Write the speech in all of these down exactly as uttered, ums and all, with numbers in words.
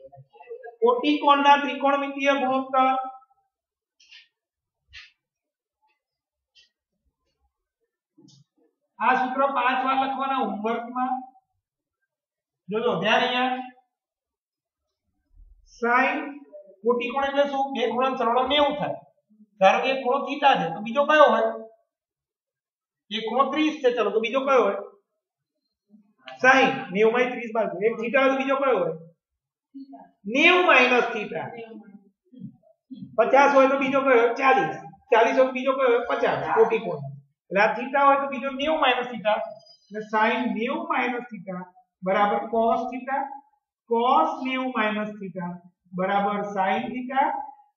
કોટી કોણના ત્રિકોણમિતિય ગુણોત્તર આ સૂત્ર પાંચ વાર લખવાના હોમવર્કમાં જોજો ધ્યાન અહીંયા sin કોટી કોણ એટલે શું બે ખૂણા સરવાળો નેવું થાય ધારો કે એક ખૂણો થીટા છે તો બીજો કયો હોય એક ખૂણો ત્રીસ છે ચલો તો બીજો કયો હોય sin નેવું માં ત્રીસ બાદ એક થીટા હોય તો બીજો કયો હોય નેવું માઈનસ થીટા પચાસ હોય તો બીજો કયો ચાલીસ ચાલીસ હોય તો બીજો કયો પચાસ કોટી કોણ એટલે આ થીટા હોય તો બીજો નેવું માઈનસ થીટા એટલે sin નેવું માઈનસ થીટા બરાબર cos થીટા cos નેવું માઈનસ થીટા બરાબર sin theta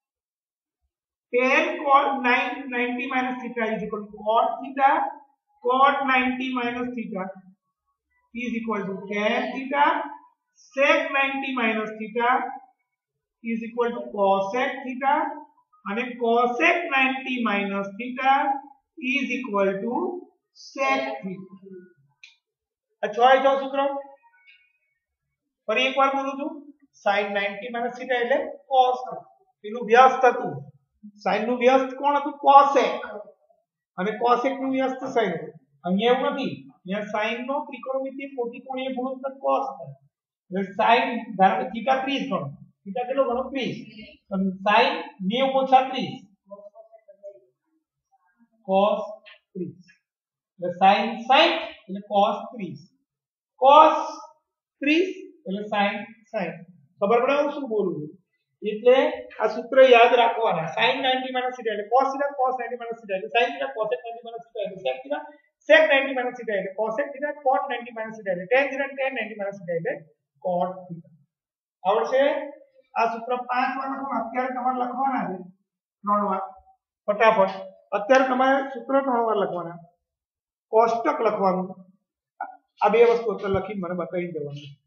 tan cot ninety minus theta is equal to cot theta cot ninety minus theta is equal to tan theta sec ninety minus theta is equal to cosec theta અને cosec ninety minus theta is equal to sec theta આ છ જો સૂત્ર ફરી એકવાર બોલું છું sin ninety minus theta એટલે cos એનું વ્યસ્ત હતું sin નું વ્યસ્ત કોણ હતું cosec અને cosec નું વ્યસ્ત sin અહીંયા એવું નથી અહીંયા sin નો ત્રિકોણમિતિય કોટીકોણીય ગુણોત્તર cos થાય એટલે sin ધારો કે θ ત્રીસ ગણો θ કેટલો ગણો ત્રીસ અને sin નેવું ઓછા ત્રીસ cos ત્રીસ એટલે sin સાઈઠ એટલે cos ત્રીસ cos ત્રીસ એટલે sin સાઈઠ ખબર પડે હું શું બોલું છું એટલે આ સૂત્ર યાદ રાખવાના sin ninety minus theta એટલે cos theta cos ninety minus theta એટલે sin theta cosec ninety minus theta એટલે sec theta sec ninety minus theta એટલે cosec theta cot ninety minus theta એટલે tan theta tan ninety minus theta એટલે cot theta આવડશે આ સૂત્ર પાંચ વાર લખો અત્યારે તમારે લખવાના છે ત્રણ વાર ફટાફટ અત્યારે તમારે સૂત્ર ત્રણ વાર લખવાના કોષ્ટક લખવાનું આ બે વસ્તુ અત્યારે લખીને મને બતાવી દેવાનું